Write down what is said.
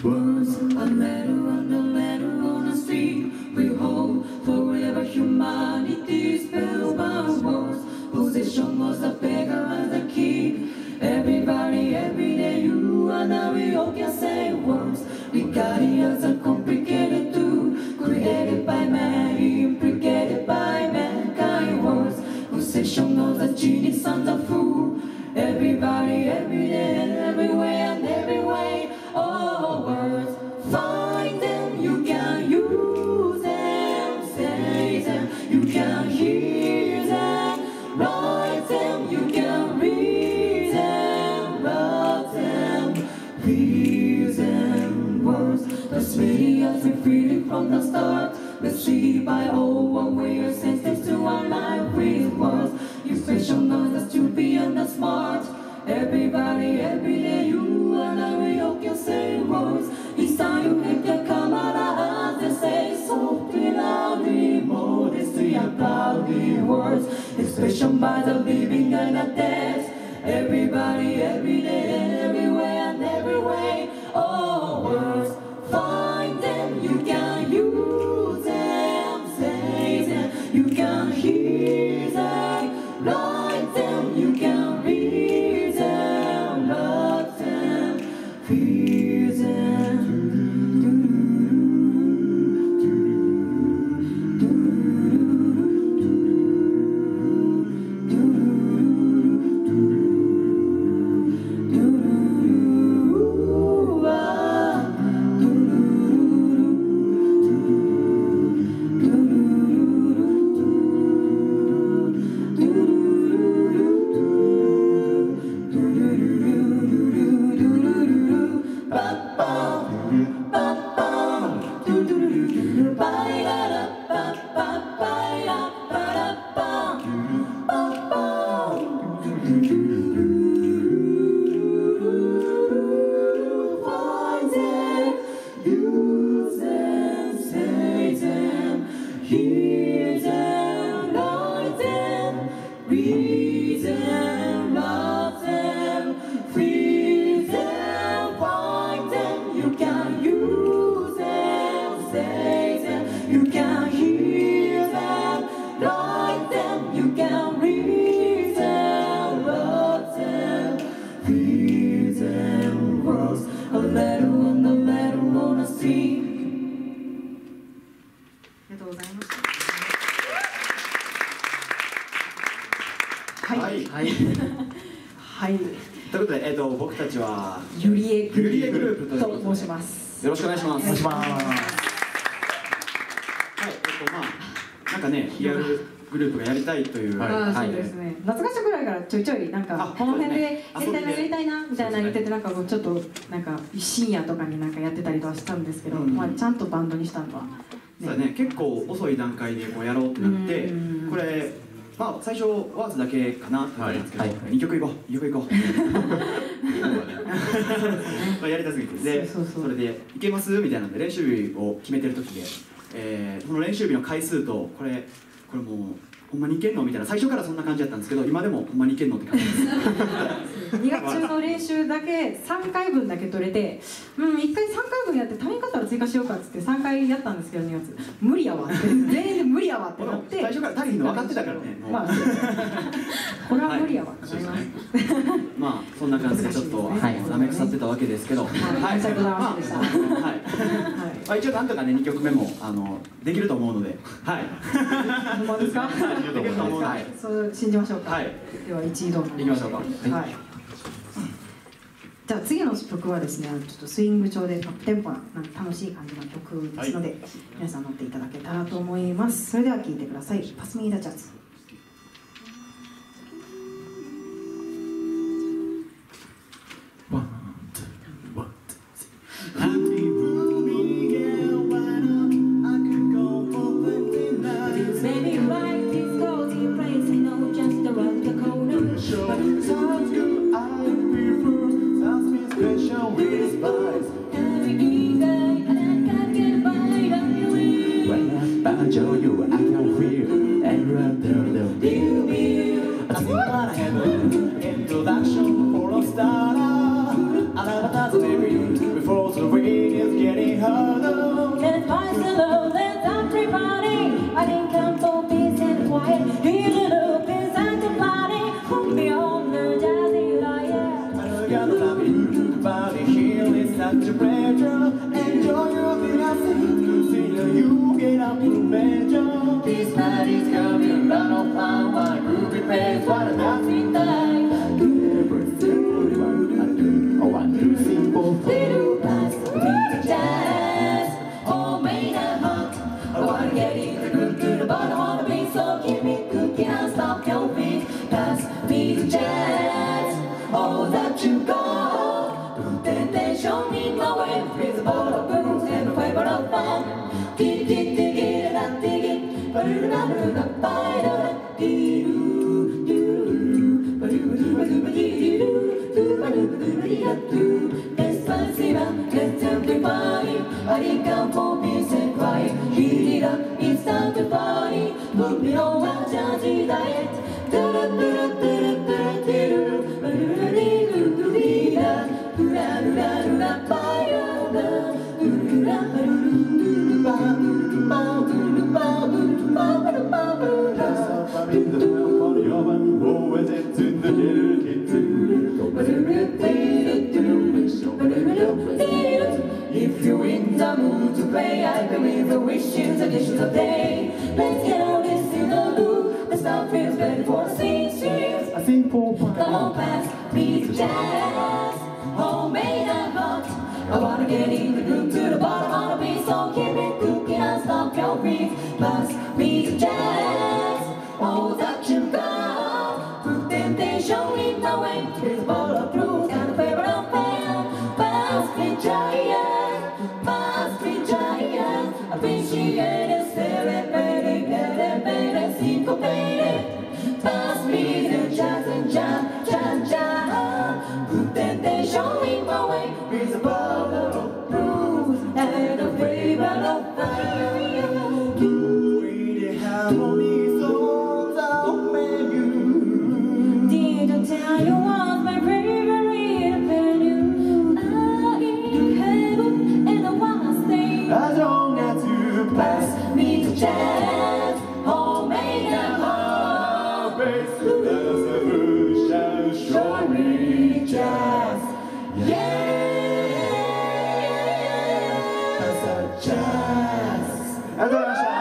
Words, a letter and a letter on a street. We hold forever humanity spellbound words. Possession was a beggar and a king. Everybody, every day, you and I, we all can say words. Regardless are complicated too. Created by man, implicated by mankind. Words, possession of the genius and the fool. Everybody, every day, and everywhere and every way. Oh, words, find them, you can use them, say them, you can hear them, write them, you can read them, love them, feel them. Words, the sweetest we feel it from the start. Let's see by all what we are sensitive to our life with words. You special know the stupid and the smart. Everybody, every day, you and I, we all can say words. Each time you hit the camera, they say softly, loudly, modestly and proudly words. Expression by the living and the dead. Everybody, every day, and everywhere and every way. Oh, words, find them, you can use them, say them, you can hear them, write them, you can read them, love them, feel them. ということで、僕たちはユリエグループと申します。 よろしくお願いします。はい、なんかね、リアルグループがやりたいという。 そうですね。夏合宿ぐらいからちょいちょいなんかこの辺でやりたいなみたいな言ってて、なんかもうちょっとなんか深夜とかになんかやってたりとかしたんですけど、まあちゃんとバンドにしたのは。 そうね、結構遅い段階でこうやろうってなって、これ。まあ最初ワーズだけかなって言ったんですけど、2曲いこう、2曲いこうやりたすぎて、でそれで「いけます?」みたいなんで練習日を決めてる時で、その練習日の回数とこれもうほんまにいけんのみたいな、最初からそんな感じだったんですけど、今でもほんまにいけんのって感じです。 2月中の練習だけ3回分だけ取れて、1回3回分やって足りんかったら追加しようかっつって3回やったんですけど、2月無理やわって全員で無理やわってなって、 最初から足りんの分かってたからね。 まあこれは無理やわってなります。 まあそんな感じでちょっとなめ腐ってたわけですけど、 申し訳ございませんでした。 一応なんとかね2曲目もできると思うので、はい。 本当ですか？ できると思うので、 そう信じましょうか。 はい。 では一度いきましょうか。 はい。じゃあ次の曲はですね、ちょっとスイング調でアップテンポな楽しい感じの曲ですので、皆さん乗っていただけたらと思います。それでは聴いてください。パスミーダジャズ。 Show you I can feel everything. I think I have an introduction for a starter. I never thought maybe before the radio. face what a nothing like. I want to sing for Little glass, little jazz, all made of hot. I wanna get in the groove to the bottom of the beat, so keep me cooking and stop your feet. Pass me the jazz, all that you got. Put temptation in my way, with a bottle of booze and a flavor of fun. Dig it, dig it, and dig it. Ba-do-da-da-da-da-ba-da-da, dee-doo, doo-doo, ba-doo-ba-doo-ba-doo-ba-dee-doo. Despacito, let's simplify. I think I'm for peace and quiet. Heat it up, it's time to party. Put me on my jazzy diet. If you're in the mood to play, I believe the wishes and wishes of day. Let's get all this in the loop. The stuff feels better for the seasons. I sing for fun. Come on, pass me the jazz, homemade and hot. I wanna get in the groove to the bottom of the beat, so keep it cooking and stop your feet. Pass me the jazz, all that you got. Put temptation in my way, with a bottle of blues and a favorite of fan. Pass me giant, pass me giant. Appreciate it, celebrate it, syncopated. Pass me the jazz and jazz, jazz, jazz. Put temptation in my way, with a bottle of blues and a flavor of fire. Do the harmony songs on menu. Did I tell you what my favorite venue? I in heaven and I wanna stay. As long as you Pass me the jazz, homemade and hot. pass as a ocean Show me jazz, yeah. as a jazz. ありがとうございました。